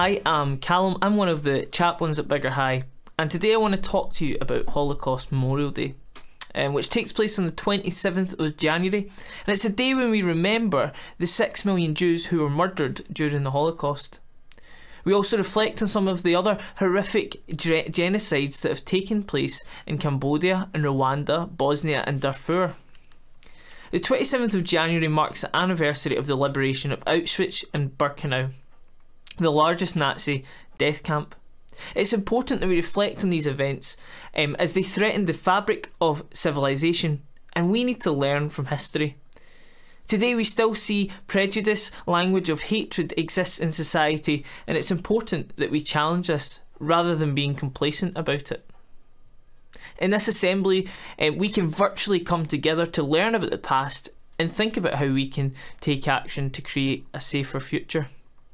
I am Callum. I'm one of the chaplains at Biggar High, and today I want to talk to you about Holocaust Memorial Day, which takes place on the 27th of January, and it's a day when we remember the 6 million Jews who were murdered during the Holocaust. We also reflect on some of the other horrific genocides that have taken place in Cambodia and Rwanda, Bosnia and Darfur. The 27th of January marks the anniversary of the liberation of Auschwitz and Birkenau, the largest Nazi death camp. It's important that we reflect on these events as they threaten the fabric of civilization, and we need to learn from history. Today we still see prejudice, language of hatred exists in society, and it's important that we challenge this rather than being complacent about it. In this assembly, we can virtually come together to learn about the past and think about how we can take action to create a safer future.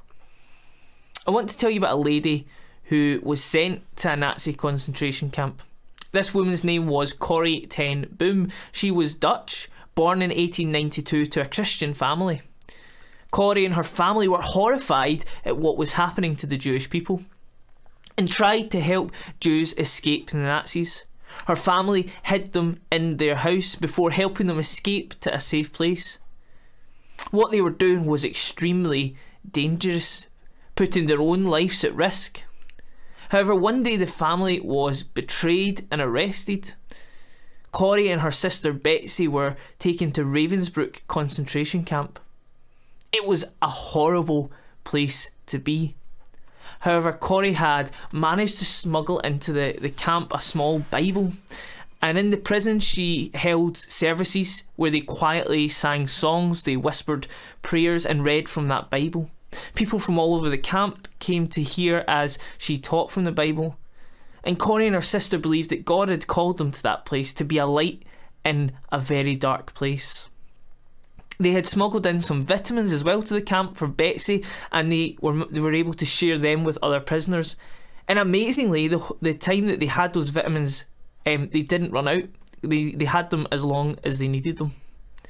I want to tell you about a lady who was sent to a Nazi concentration camp. This woman's name was Corrie ten Boom. She was Dutch, born in 1892 to a Christian family. Corrie and her family were horrified at what was happening to the Jewish people and tried to help Jews escape the Nazis. Her family hid them in their house before helping them escape to a safe place. What they were doing was extremely dangerous, putting their own lives at risk. However, one day the family was betrayed and arrested. Corrie and her sister Betsy were taken to Ravensbrück concentration camp. It was a horrible place to be. However, Corrie had managed to smuggle into the camp a small Bible, and in the prison she held services where they quietly sang songs, they whispered prayers and read from that Bible. People from all over the camp came to hear as she taught from the Bible, and Corrie and her sister believed that God had called them to that place to be a light in a very dark place. They had smuggled in some vitamins as well to the camp for Betsy, and they were able to share them with other prisoners. And amazingly, the time that they had those vitamins, they didn't run out. They had them as long as they needed them.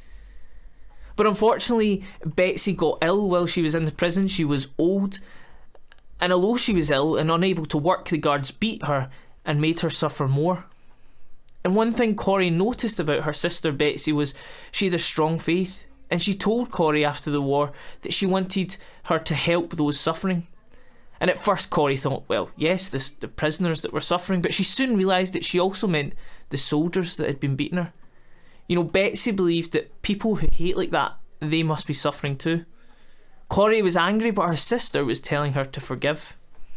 But unfortunately, Betsy got ill while she was in the prison. She was old, and although she was ill and unable to work, the guards beat her and made her suffer more. And one thing Corrie noticed about her sister Betsy was she had a strong faith, and she told Corrie after the war that she wanted her to help those suffering. And at first Corrie thought, well, yes, the prisoners that were suffering, but she soon realised that she also meant the soldiers that had been beating her. You know, Betsy believed that people who hate like that, they must be suffering too. Corrie was angry, but her sister was telling her to forgive.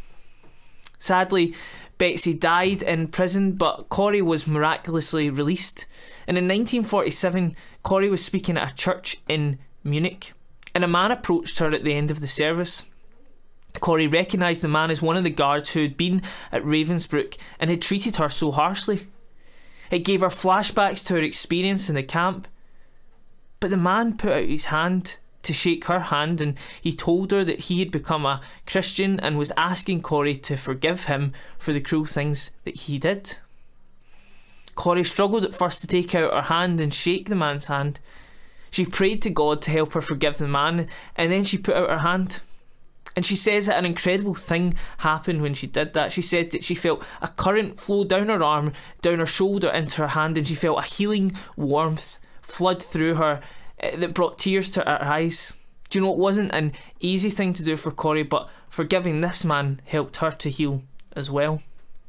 Sadly, Betsy died in prison, but Corrie was miraculously released. And in 1947, Corrie was speaking at a church in Munich, and a man approached her at the end of the service. Corrie recognised the man as one of the guards who had been at Ravensbrück and had treated her so harshly. It gave her flashbacks to her experience in the camp. But the man put out his hand to shake her hand, and he told her that he had become a Christian and was asking Corrie to forgive him for the cruel things that he did. Corrie struggled at first to take out her hand and shake the man's hand. She prayed to God to help her forgive the man, and then she put out her hand. And she says that an incredible thing happened when she did that. She said that she felt a current flow down her arm, down her shoulder into her hand, and she felt a healing warmth flood through her that brought tears to her eyes. Do you know, it wasn't an easy thing to do for Corrie, but forgiving this man helped her to heal as well.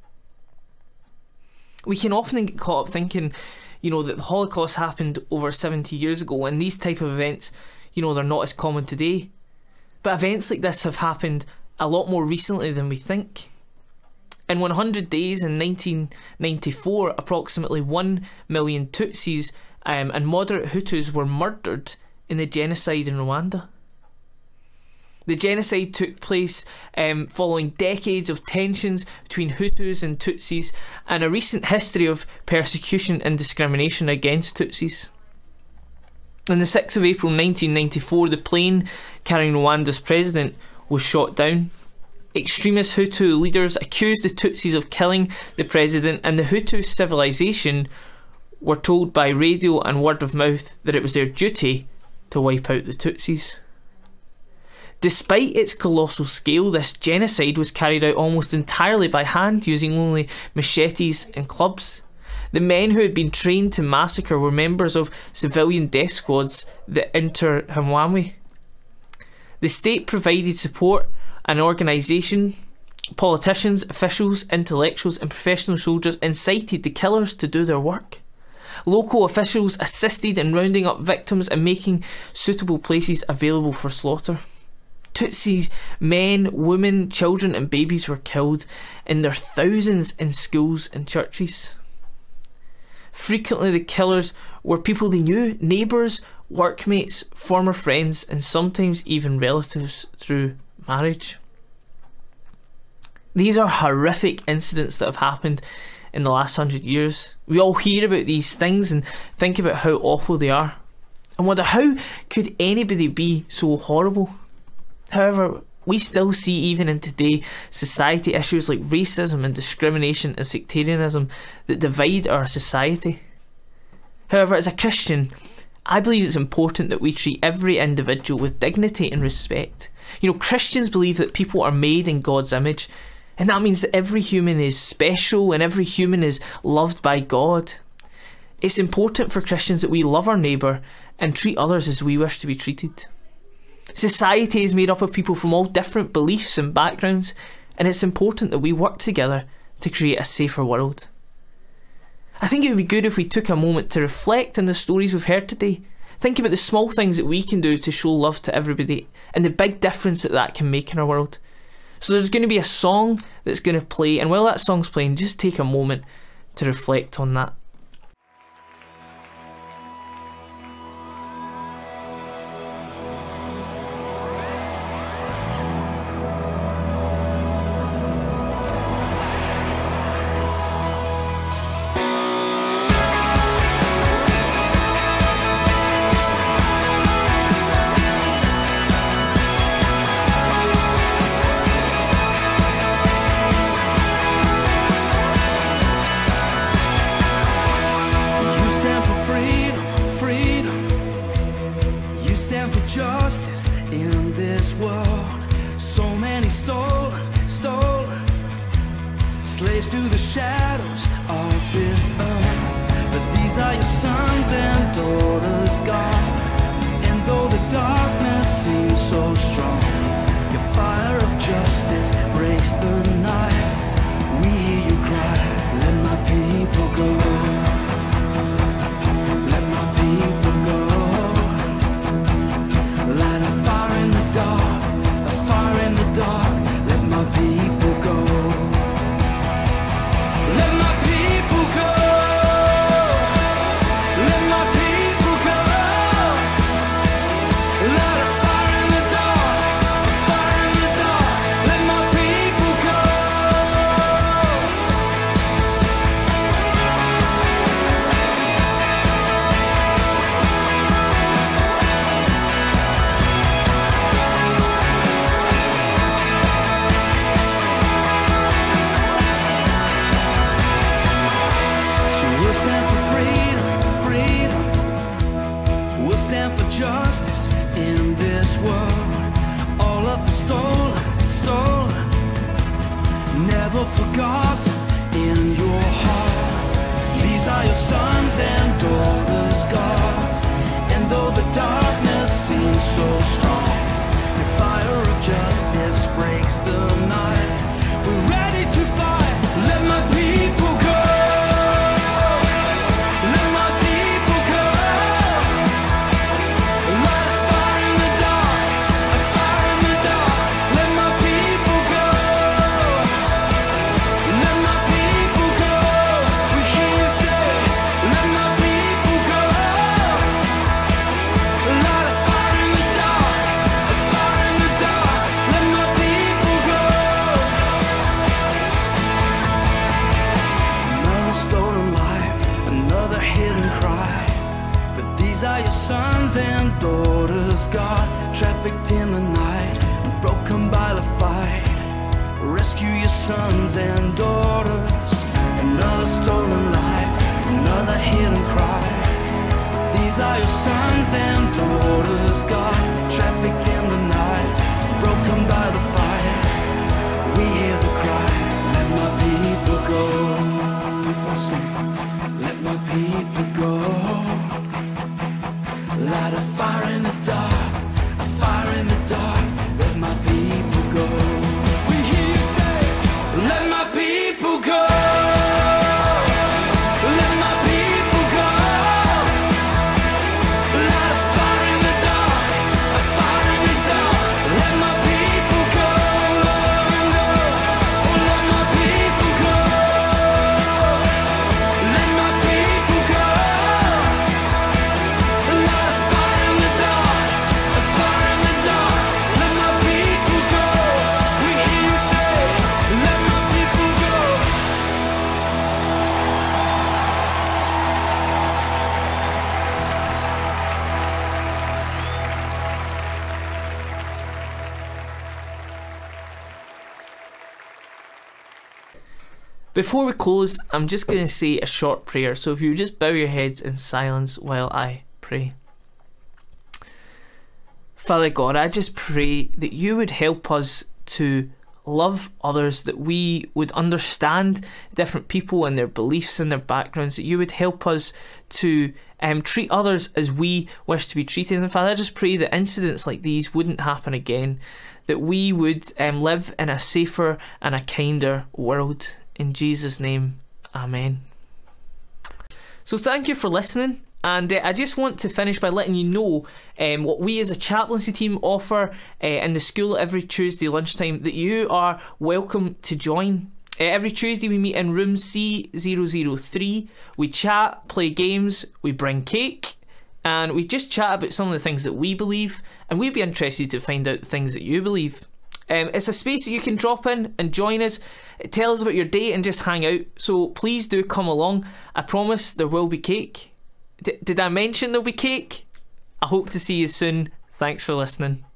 We can often get caught up thinking, you know, that the Holocaust happened over 70 years ago, and these type of events, you know, they're not as common today. But events like this have happened a lot more recently than we think. In 100 days in 1994, approximately 1 million Tutsis and moderate Hutus were murdered in the genocide in Rwanda. The genocide took place following decades of tensions between Hutus and Tutsis and a recent history of persecution and discrimination against Tutsis. On the 6th of April 1994, the plane carrying Rwanda's president was shot down. Extremist Hutu leaders accused the Tutsis of killing the president, and the Hutu civilization were told by radio and word of mouth that it was their duty to wipe out the Tutsis. Despite its colossal scale, this genocide was carried out almost entirely by hand, using only machetes and clubs. The men who had been trained to massacre were members of civilian death squads, the Interahamwe. The state provided support and organisation. Politicians, officials, intellectuals and professional soldiers incited the killers to do their work. Local officials assisted in rounding up victims and making suitable places available for slaughter. Tutsis, men, women, children and babies were killed in their thousands in schools and churches. Frequently the killers were people they knew, neighbours, workmates, former friends and sometimes even relatives through marriage. These are horrific incidents that have happened in the last 100 years. We all hear about these things and think about how awful they are and wonder, how could anybody be so horrible? However, we still see even in today society issues like racism and discrimination and sectarianism that divide our society. However, as a Christian, I believe it's important that we treat every individual with dignity and respect. You know, Christians believe that people are made in God's image, and that means that every human is special and every human is loved by God. It's important for Christians that we love our neighbour and treat others as we wish to be treated. Society is made up of people from all different beliefs and backgrounds, and it's important that we work together to create a safer world. I think it would be good if we took a moment to reflect on the stories we've heard today. Think about the small things that we can do to show love to everybody and the big difference that that can make in our world. So there's going to be a song that's going to play, and while that song's playing, just take a moment to reflect on that. Justice in this world, so many stolen, slaves to the shadows of this earth. But these are your sons and daughters, God. And though the darkness seems so strong, your fire of justice breaks the night. We hear you cry, let my people go. Let my people go. Light a fire in the dark, a fire in the dark. Let my people go. Let my people go. Let my people go. Light a fire in the dark, a fire in the dark. Let my people go. We'll stand for freedom, we'll stand for justice in this world. All of the stolen, never forgotten in your heart. These are your sons and daughters, God. And though the darkness seems so strong, your fire of justice breaks the night. We're ready to fight. Let my people go. Sons and daughters, God, trafficked in the night and broken by the fight. Rescue your sons and daughters. Another stolen life, another hidden cry. These are your sons and daughters, God, trafficked in the night, broken by the fire. We hear the cry, let my people go. Let my people go. Light a fire in the dark, a fire in the dark. Let my people go. We hear you say, let my people go. Let my people go. Light a fire in the dark, a fire in the dark. Let my people go. Oh, let my people go. Let my people go. Light a fire in the dark, a fire in the dark. Let my people go. We hear you say, let my people go. Before we close, I'm just going to say a short prayer, so if you just bow your heads in silence while I pray. Father God, I just pray that you would help us to love others, that we would understand different people and their beliefs and their backgrounds, that you would help us to treat others as we wish to be treated. And Father, I just pray that incidents like these wouldn't happen again, that we would live in a safer and a kinder world. In Jesus' name, amen. So thank you for listening, and I just want to finish by letting you know what we as a chaplaincy team offer in the school every Tuesday lunchtime, that you are welcome to join. Every Tuesday we meet in room C003, we chat, play games, we bring cake, and we just chat about some of the things that we believe, and we'd be interested to find out the things that you believe. It's a space that you can drop in and join us, tell us about your day and just hang out, so please do come along. I promise there will be cake. Did I mention there'll be cake? I hope to see you soon. Thanks for listening.